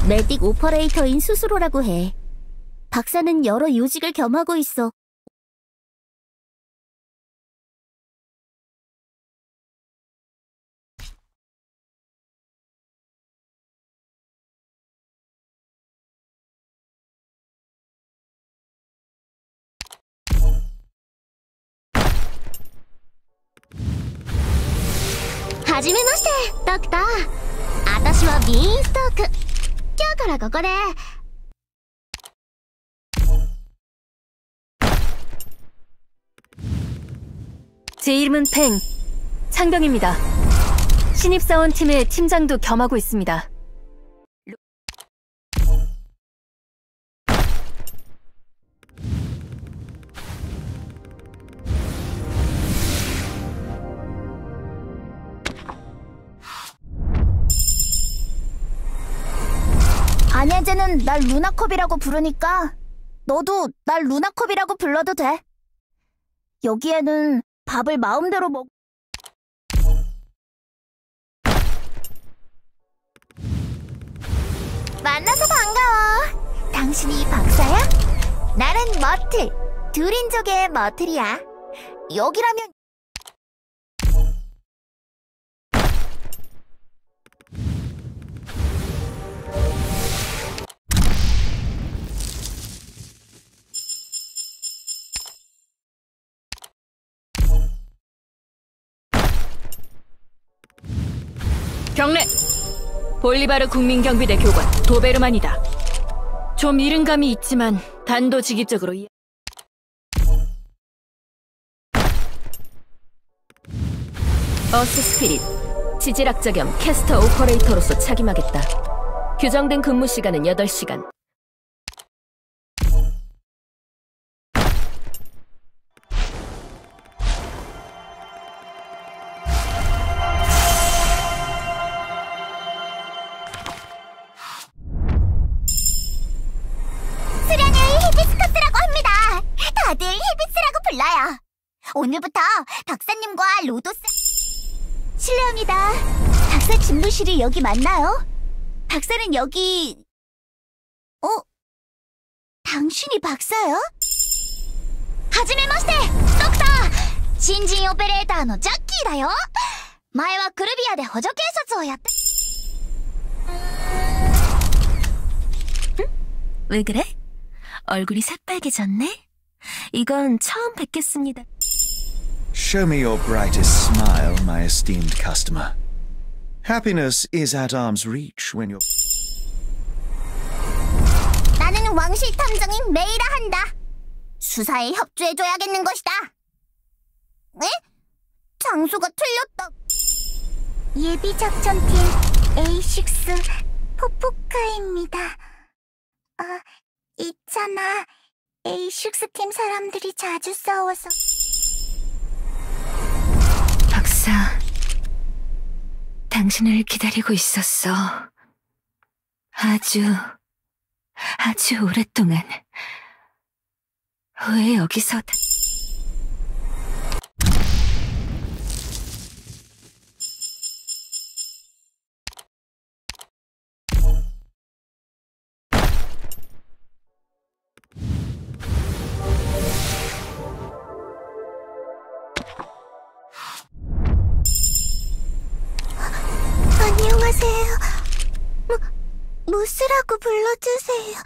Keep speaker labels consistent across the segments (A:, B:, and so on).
A: 메딕 오퍼레이터인 스스로라고 해. 박사는 여러 요직을 겸하고 있어. 하지메마시테, 덕터. 私はビーンストーク。今日からここで。
B: 제 이름은 팽, 창병입니다. 신입사원팀의 팀장도 겸하고 있습니다.
A: 안예제는 날 루나컵이라고 부르니까 너도 날 루나컵이라고 불러도 돼. 여기에는 밥을 마음대로 먹... 만나서 반가워. 당신이 박사야? 나는 머틀, 두린족의 머틀이야. 여기라면...
B: 경례! 볼리바르 국민경비대 교관 도베르만이다. 좀 이른 감이 있지만 단도직입적으로 어스 스피릿, 지질학자 겸 캐스터 오퍼레이터로서 착임하겠다. 규정된 근무 시간은 8시간.
A: 다들 히비스라고 불러요. 오늘부터 박사님과 로도스... 실례합니다. 박사 집무실이 여기 맞나요? 박사는 여기... 당신이 박사야? 하지메마시테! 덕터! 신진 오페레이터의 자키다요. 前はクルビアで補助警察をやって...
C: 왜 그래? 얼굴이 새빨개졌네? 이건 처음 뵙겠습니다.
D: Show me your brightest smile, my esteemed customer. Happiness is at arm's reach when you're...
A: 나는 왕실 탐정인 메이라 한다. 수사에 협조해줘야겠는 것이다. 에? 장소가 틀렸다. 예비작전팀 A6 포포카입니다. 있잖아. A6 팀 사람들이 자주 싸워서.
C: 박사, 당신을 기다리고 있었어. 아주 오랫동안. 왜 여기서...
A: 안녕하세요. 무스라고 불러주세요.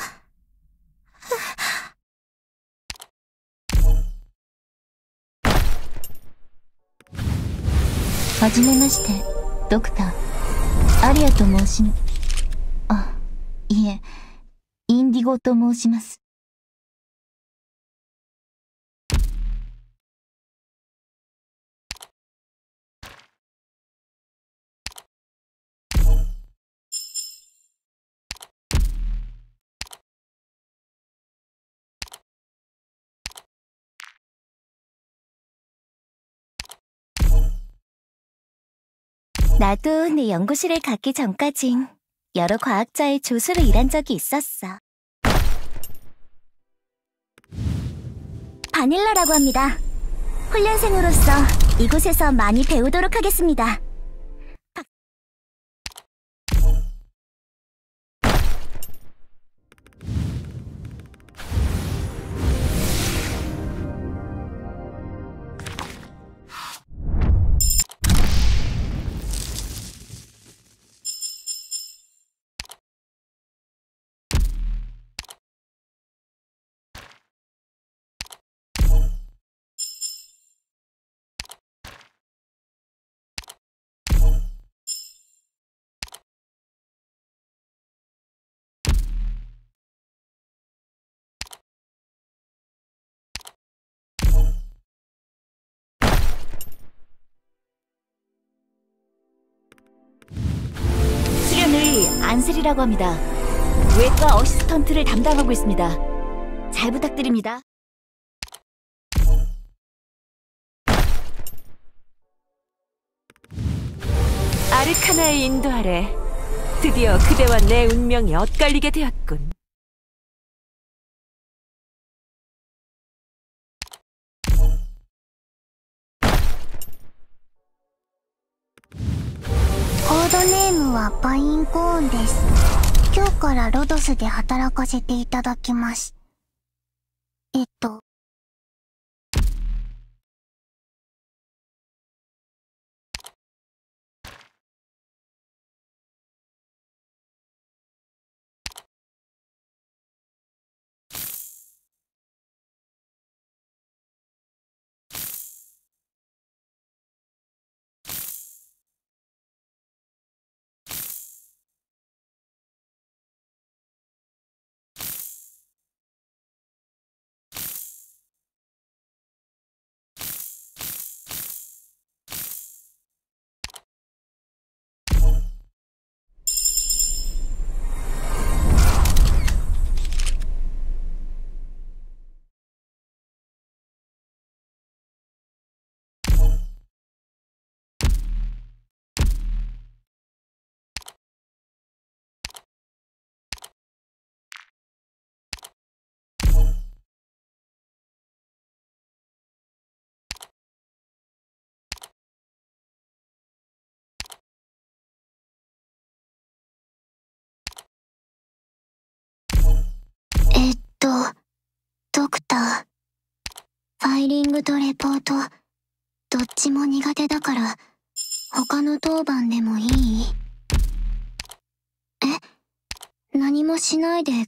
A: 하지메마시테, 덕터. 아리아と申します。いえ、インディゴと申します。나도 내 연구실을 갖기 전까진 여러 과학자의 조수로 일한 적이 있었어. 바닐라라고 합니다. 훈련생으로서 이곳에서 많이 배우도록 하겠습니다. 안셀이라고 합니다. 외과 어시스턴트를 담당하고 있습니다. 잘 부탁드립니다.
C: 아르카나의 인도 아래 드디어 그대와 내 운명이 엇갈리게 되었군.
E: コードネームはパインコーンです。今日からロドスで働かせていただきます。ドクター、ファイリングとレポート、どっちも苦手だから、他の当番でもいい？何もしないで、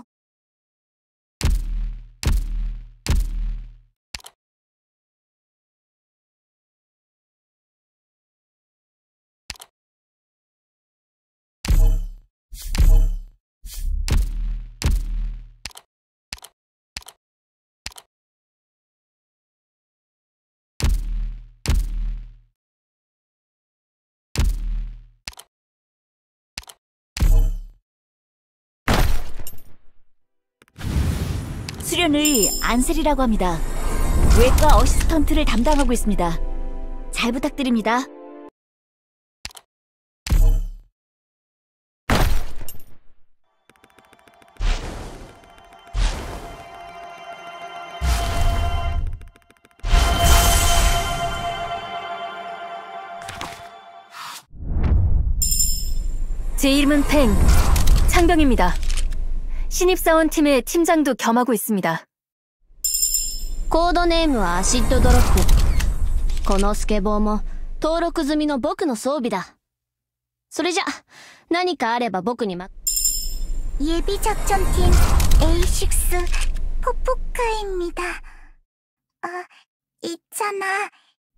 A: 수련의 안셀이라고 합니다. 외과 어시스턴트를 담당하고 있습니다. 잘 부탁드립니다.
B: 제 이름은 팽, 창병입니다. 신입사원팀의 팀장도 겸하고 있습니다.
E: コードネームはアシッドドロップ。このスケボーも登録済みの僕の装備だ。それじゃ、何かあれば僕に예비작전팀 A6 포포카입니다. 있잖아.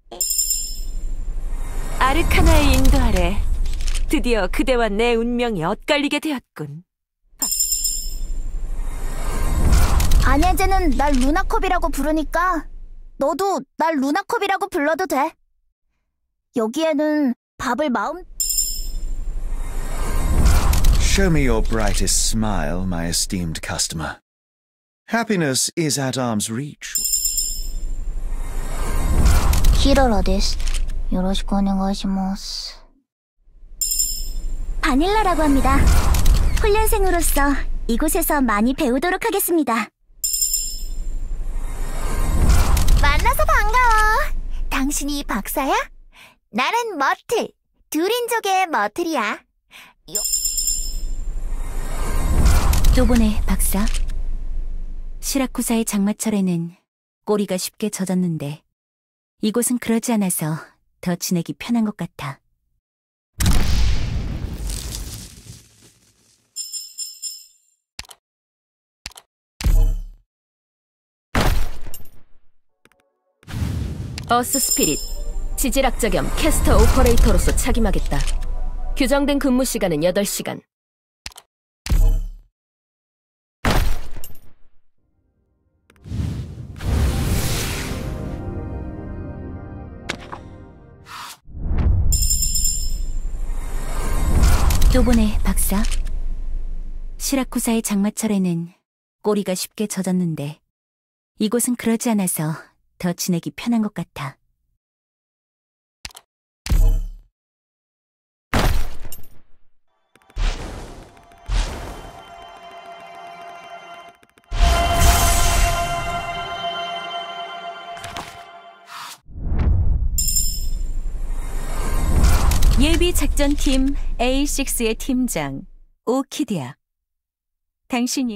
C: 아르카나의 인도 아래 드디어 그대와 내 운명이 엇갈리게 되었군.
A: 아냐제는 날 루나컵이라고 부르니까 너도 날 루나컵이라고 불러도 돼. 여기에는 밥을
D: Show me your brightest smile, my esteemed customer. Happiness is at arm's reach.
E: ヒロラです。よろしくお願いします。
A: 바닐라라고 합니다. 훈련생으로서 이곳에서 많이 배우도록 하겠습니다. 만나서 반가워. 당신이 박사야? 나는 머틀. 둘인족의 머틀이야.
F: 또보네, 박사. 시라쿠사의 장마철에는 꼬리가 쉽게 젖었는데 이곳은 그러지 않아서 더 지내기 편한 것 같아.
B: 어스 스피릿, 지질학자 겸 캐스터 오퍼레이터로서 착임하겠다. 규정된 근무 시간은 8시간.
F: 또 보네, 박사. 시라쿠사의 장마철에는 꼬리가 쉽게 젖었는데 이곳은 그러지 않아서 더 지내기 편한 것 같아. 예비 작전팀 A6의 팀장 오키드야. 당신이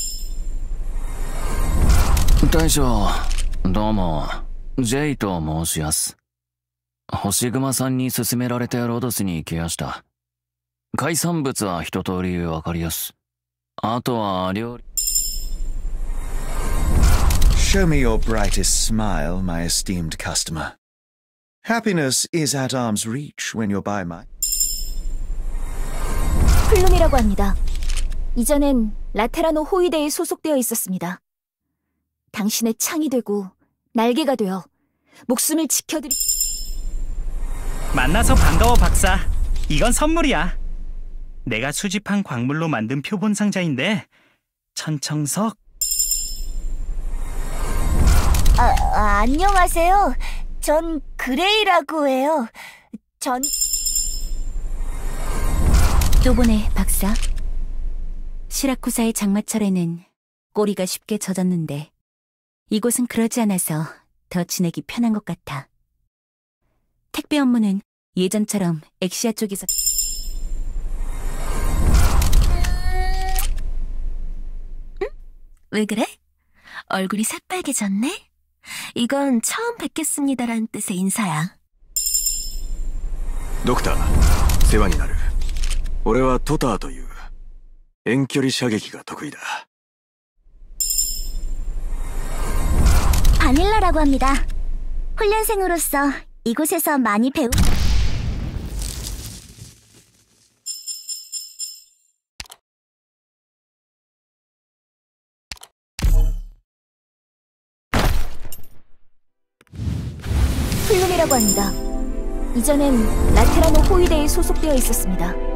G: 大将、どうも、J と申します。星熊さんに勧められてロドスに来やした。海産物は一通りわかりやす。あとは料理。
D: Show me your brightest smile, my esteemed customer. Happiness is at arm's reach when you're by my...
A: 플룸이라고 합니다. 이전엔 라테라노 호위대에 소속되어 있었습니다. 당신의 창이 되고 날개가 되어 목숨을 지켜드리...
H: 만나서 반가워, 박사. 이건 선물이야. 내가 수집한 광물로 만든 표본 상자인데 천청석.
A: 안녕하세요. 전 그레이라고 해요.
F: 또 보네, 박사. 시라쿠사의 장마철에는 꼬리가 쉽게 젖었는데 이곳은 그러지 않아서 더 지내기 편한 것 같아. 택배 업무는 예전처럼 엑시아 쪽에서...
A: 응? 왜 그래? 얼굴이 새빨개졌네? 이건 처음 뵙겠습니다라는 뜻의 인사야.
I: ドクター、世話になる。俺はトターという遠距離射撃が得意だ。
A: 바닐라라고 합니다. 훈련생으로서 이곳에서 많이 배우... 플룸이라고 합니다. 이전엔 라테라노 호위대에 소속되어 있었습니다.